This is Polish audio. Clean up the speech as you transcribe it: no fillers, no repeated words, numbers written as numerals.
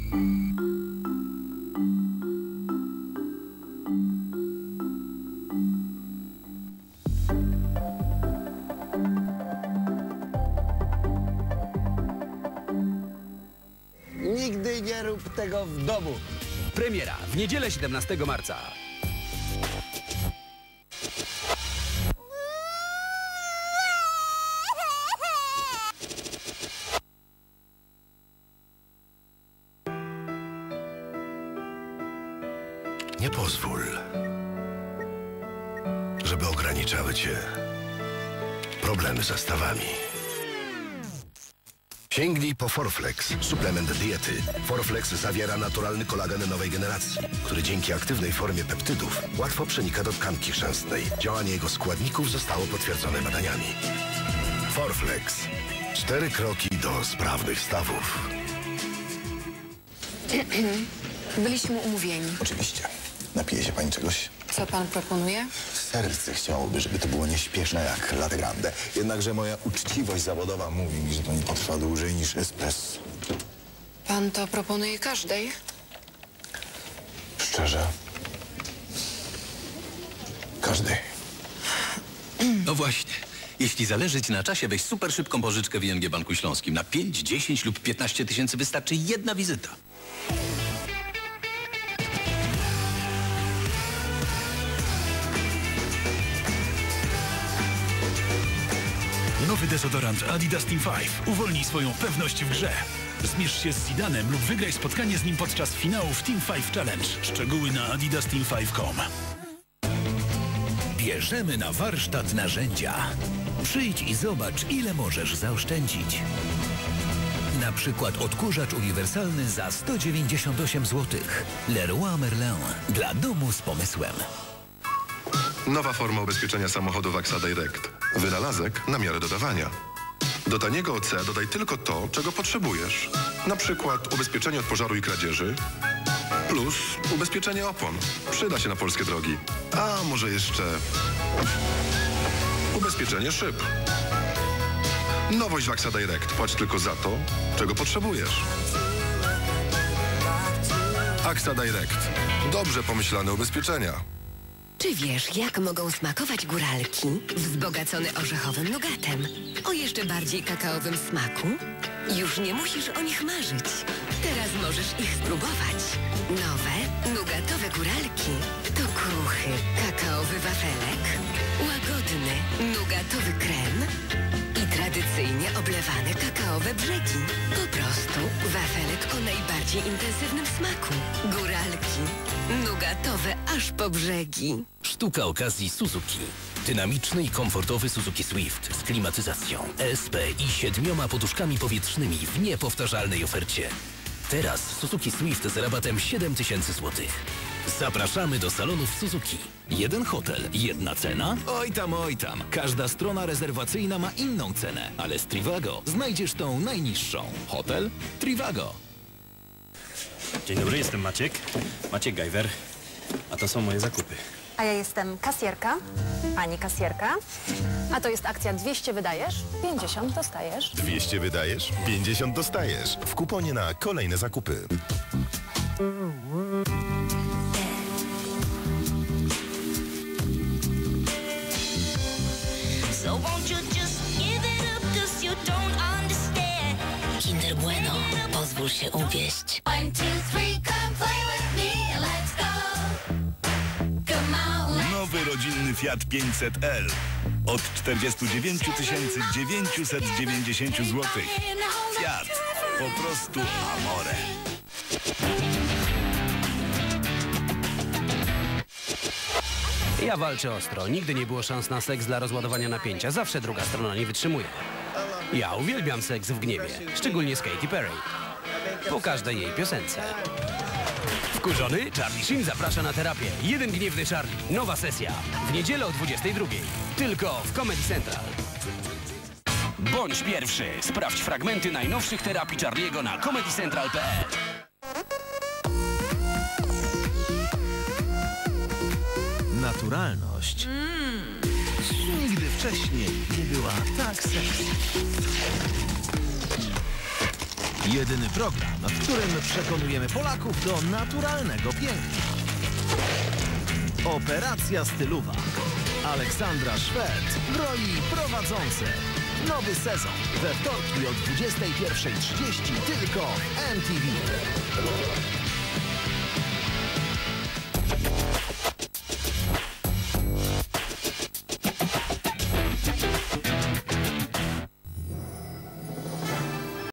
Nigdy nie rób tego w domu. Premiera w niedzielę 17 marca. Nie pozwól, żeby ograniczały cię problemy ze stawami. Sięgnij po Forflex, suplement diety. Forflex zawiera naturalny kolagen nowej generacji, który dzięki aktywnej formie peptydów łatwo przenika do tkanki chrzęstnej. Działanie jego składników zostało potwierdzone badaniami. Forflex. 4 kroki do sprawnych stawów. Byliśmy umówieni. Oczywiście. Napije się pani czegoś? Co pan proponuje? Serce chciałoby, żeby to było nieśpieszne jak latte grande. Jednakże moja uczciwość zawodowa mówi mi, że to nie potrwa dłużej niż espresso. Pan to proponuje każdej? Szczerze? Każdej. No właśnie. Jeśli zależy ci na czasie, weź super szybką pożyczkę w ING Banku Śląskim. Na 5, 10 lub 15 tysięcy wystarczy jedna wizyta. Nowy dezodorant Adidas Team 5. Uwolnij swoją pewność w grze. Zmierz się z Zidanem lub wygraj spotkanie z nim podczas finałów Team 5 Challenge. Szczegóły na adidasteam5.com. Bierzemy na warsztat narzędzia. Przyjdź i zobacz, ile możesz zaoszczędzić. Na przykład odkurzacz uniwersalny za 198 zł. Leroy Merlin. Dla domu z pomysłem. Nowa forma ubezpieczenia samochodów AXA Direct. Wynalazek na miarę dodawania. Do taniego OC dodaj tylko to, czego potrzebujesz. Na przykład ubezpieczenie od pożaru i kradzieży plus ubezpieczenie opon. Przyda się na polskie drogi. A może jeszcze ubezpieczenie szyb. Nowość w AXA Direct. Płać tylko za to, czego potrzebujesz. AXA Direct. Dobrze pomyślane ubezpieczenia. Czy wiesz, jak mogą smakować góralki? Wzbogacone orzechowym nugatem. O jeszcze bardziej kakaowym smaku? Już nie musisz o nich marzyć. Teraz możesz ich spróbować. Nowe, nugatowe góralki to kruchy, kakaowy wafelek, łagodny, nugatowy krem i tradycyjnie oblewane kakaowe brzegi. Po prostu wafelek o najbardziej intensywnym smaku. Góralki. Nugatowe aż po brzegi. Sztuka okazji Suzuki. Dynamiczny i komfortowy Suzuki Swift z klimatyzacją, ESP i 7 poduszkami powietrznymi w niepowtarzalnej ofercie. Teraz Suzuki Swift z rabatem 7000 zł. Zapraszamy do salonów Suzuki. Jeden hotel, jedna cena? Oj tam. Każda strona rezerwacyjna ma inną cenę, ale z Trivago znajdziesz tą najniższą. Hotel Trivago. Dzień dobry, jestem Maciek. Maciek Gajwer. A to są moje zakupy. A ja jestem kasjerka, pani kasjerka. A to jest akcja 200 wydajesz, 50 dostajesz. 200 wydajesz, 50 dostajesz. W kuponie na kolejne zakupy. Kinder Bueno. Pozwól się uwieść. 1, 2, 3, come play with me, let's go. Come on, Nowy rodzinny Fiat 500L. Od 49 990 zł. Fiat. Po prostu amore. Ja walczę ostro. Nigdy nie było szans na seks dla rozładowania napięcia. Zawsze druga strona nie wytrzymuje. Ja uwielbiam seks w gniewie. Szczególnie z Katy Perry. Po każdej jej piosence. Wkurzony? Charlie Sheen zaprasza na terapię. Jeden gniewny Charlie. Nowa sesja. W niedzielę o 22:00. Tylko w Comedy Central. Bądź pierwszy. Sprawdź fragmenty najnowszych terapii Charliego na comedycentral.pl. Naturalność nigdy wcześniej nie była tak sexy. Jedyny program, w którym przekonujemy Polaków do naturalnego piękna. Operacja stylowa. Aleksandra Szwed w roli prowadzącej. Nowy sezon we wtorki o 21:30 tylko w MTV.